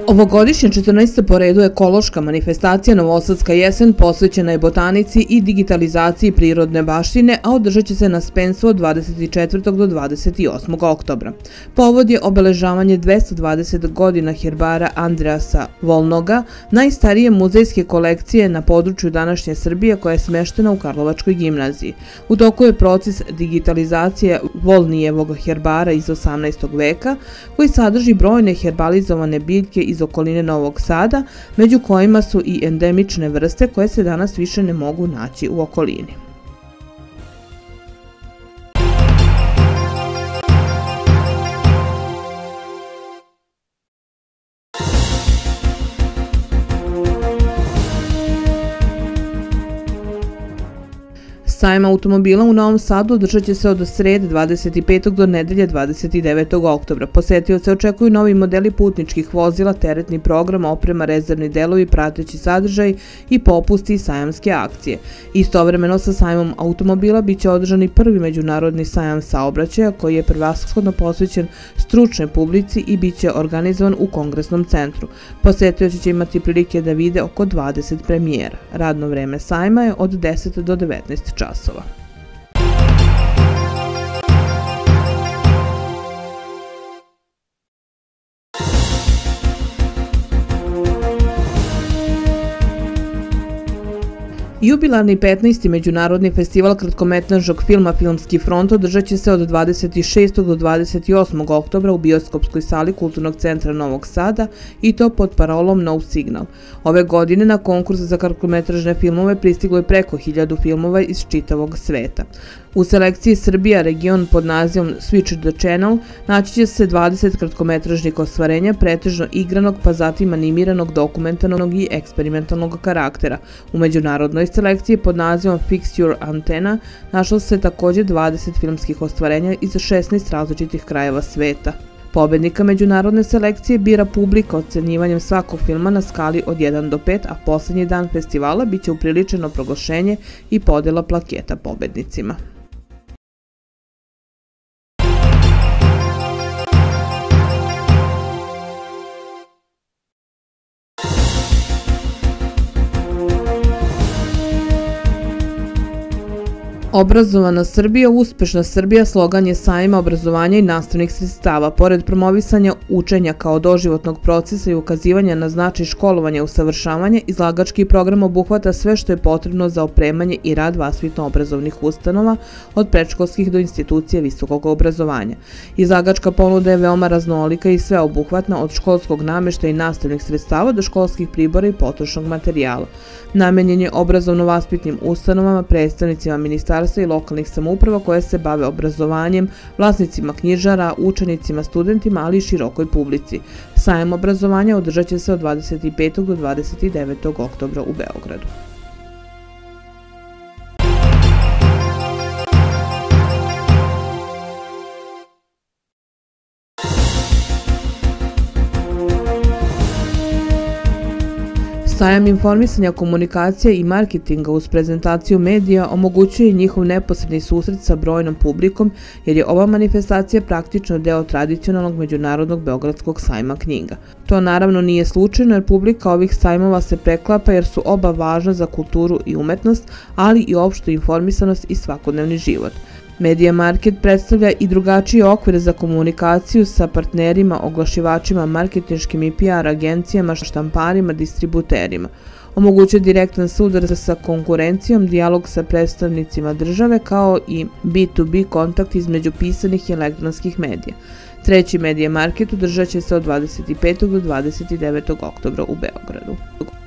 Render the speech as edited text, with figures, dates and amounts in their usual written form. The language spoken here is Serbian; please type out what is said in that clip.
Ovogodišnja 14. po redu ekološka manifestacija Novosadska jesen posvećena je botanici i digitalizaciji prirodne baštine, a održat će se na Spensu od 24. do 28. oktobra. Povod je obeležavanje 220 godina herbara Andreasa Volnoga, najstarije muzejske kolekcije na području današnje Srbije koja je smeštena u Karlovačkoj gimnaziji. U toku je proces digitalizacije Volnijevog herbara iz 18. veka, koji sadrži brojne herbalizovane biljke iz okoline Novog Sada, među kojima su i endemične vrste koje se danas više ne mogu naći u okolini. Sajam automobila u Novom Sadu održat će se od srede 25. do nedelje 29. oktobra. Posetioce očekuju novi modeli putničkih vozila, teretni program, oprema, rezervni delovi, prateći sadržaj i popusti i sajamske akcije. Istovremeno sa sajmom automobila biće održan i prvi međunarodni sajam saobraćaja koji je prevashodno posvećen stručnoj publici i biće organizovan u Kongresnom centru. Posetioci će imati prilike da vide oko 20 premijera. Radno vreme sajma je od 10 do 19 časova. Jubilarni 15. međunarodni festival kratkometražnog filma Filmski front održat će se od 26. do 28. oktobra u bioskopskoj sali Kulturnog centra Novog Sada i to pod parolom No Signal. Ove godine na konkurs za kratkometražne filmove pristiglo je preko 1000 filmova iz čitavog sveta. U selekciji Srbija region pod nazivom Switch the Channel naći će se 20 kratkometražnih ostvarenja, pretežno igranog pa zatim animiranog, dokumentarnog i eksperimentalnog karaktera. U međunarodnoj selekciji pod nazivom Fix Your Antenna našlo se također 20 filmskih ostvarenja iz 16 različitih krajeva sveta. Pobednika međunarodne selekcije bira publika ocenjivanjem svakog filma na skali od 1 do 5, a poslednji dan festivala biće upriličeno proglašenje i podela plaketa pobednicima. Obrazovana Srbija, uspešna Srbija slogan je sajma obrazovanja i nastavnih sredstava. Pored promovisanja učenja kao doživotnog procesa i ukazivanja na značaj školovanja i usavršavanja, izlagački program obuhvata sve što je potrebno za opremanje i rad vaspitno-obrazovnih ustanova, od predškolskih do institucija visokog obrazovanja. Izlagačka ponuda je veoma raznolika i sveobuhvatna, od školskog nameštaja i nastavnih sredstava do školskih pribora i potrošnog materijala. Namenjen je obrazovno-vaspitnim ustanovama, predstavnicima ministarstva i lokalnih samouprava koje se bave obrazovanjem, vlasnicima knjižara, učenicima, studentima, ali i širokoj publici. Sajam obrazovanja održat će se od 25. do 29. oktobra u Beogradu. Sajam informisanja, komunikacije i marketinga uz prezentaciju medija omogućuje njihov neposredni susret sa brojnom publikom, jer je ova manifestacija praktično deo tradicionalnog međunarodnog Beogradskog sajma knjiga. To naravno nije slučajno jer publika ovih sajmova se preklapa jer su oba važna za kulturu i umetnost, ali i opštu informisanost i svakodnevni život. Media Market predstavlja i drugačiji okvir za komunikaciju sa partnerima, oglašivačima, marketinškim i PR agencijama, štamparima, distributerima. Omogućuje direktan sudar sa konkurencijom, dijalog sa predstavnicima države kao i B2B kontakt između pisanih i elektronskih medija. Treći Media Market održat će se od 25. do 29. oktobra u Beogradu.